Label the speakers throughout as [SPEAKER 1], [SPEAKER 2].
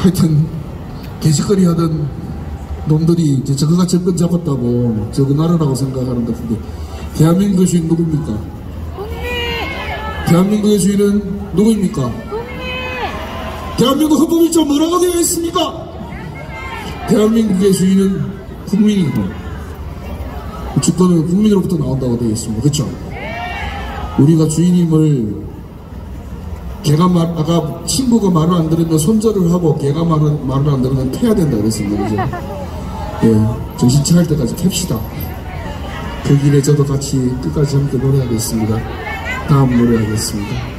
[SPEAKER 1] 하여튼 개짓거리 하던 놈들이 이제 저거가 정권 잡았다고 저거 나라라고 생각하는 것 같은데, 대한민국의 주인 누굽니까? 대한민국의 주인은 누구입니까? 대한민국 헌법 1조 뭐라고 되어 있습니까? 대한민국의 주인은 국민이고, 주권은 국민으로부터 나온다고 되어 있습니다. 그렇죠? 우리가 주인임을, 걔가 아까 친구가 말을 안 들으면 손절을 하고, 걔가 말을 안 들으면 패야 된다 그랬습니다. 그죠? 예, 정신 차릴 때까지 캡시다. 그 길에 저도 같이 끝까지 함께 노래하겠습니다. 다음 노래하겠습니다.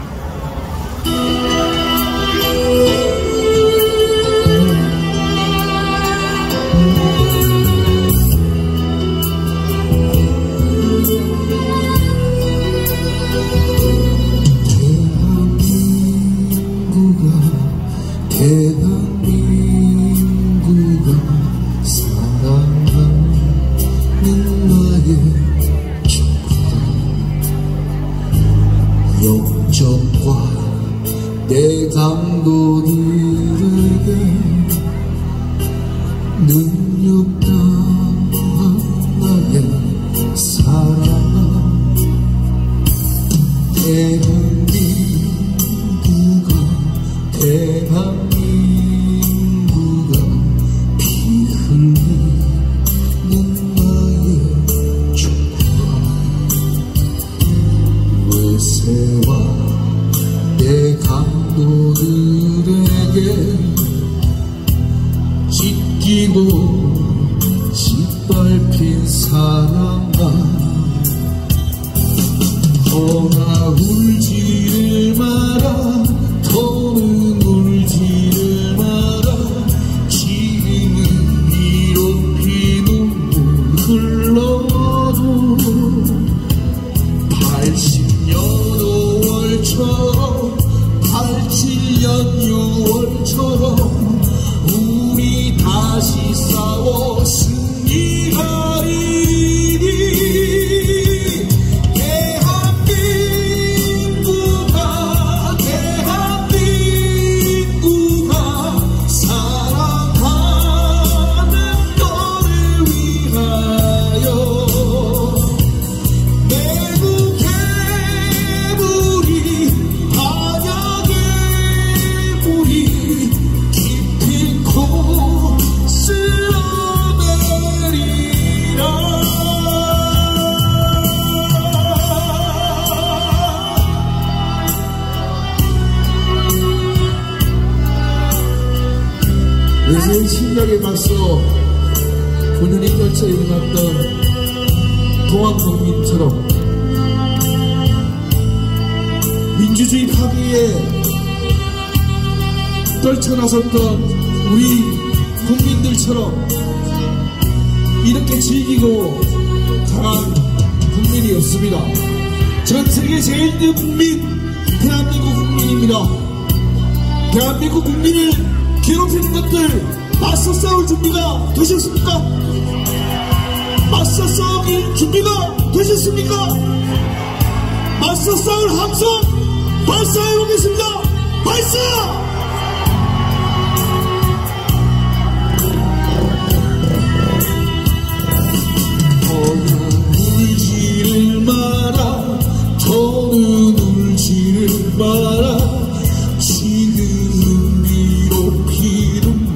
[SPEAKER 2] 대한민국아 사랑하는 나의 축구가 영적과 내 강도들에게 능력당한 나의 사랑아, 대한민국아 피 흘리는 나의 축구가 외세와 내 강도들에게 찢기고 짓밟힌 사랑아, 허나 울지를 마라, 더는 울지를 마라. 지금은 이렇게 눈물 흘러도 80년 5월처럼 87년 6월처럼 우리 다시 싸워 승리하리니.
[SPEAKER 1] 외세의 침략에 맞서 군인이 떨쳐 일어났던 동학농민처럼 민주주의 파괴에 떨쳐나섰던 우리 국민들처럼 이렇게 즐기고 강한 국민이 없습니다. 전 세계 제일 큰 국민, 대한민국 국민입니다. 대한민국 국민을 괴롭히는 것들 맞서 싸울 준비가 되셨습니까? 맞서 싸울 준비가 되셨습니까? 맞서 싸울 함성 발사해보겠습니다. 발사! 울지를 마라, 더는 울지를 마라. 지금은 비록 피는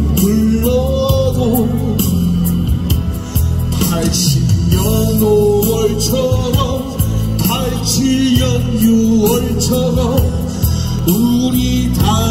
[SPEAKER 1] 흘러도 80년 5월처럼 87년 6월처럼 우리 다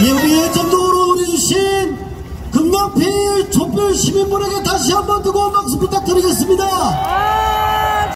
[SPEAKER 3] 우리 애정적으로 응원해주신 금강필 촛불 시민분에게 다시 한번 뜨거운 박수 부탁드리겠습니다.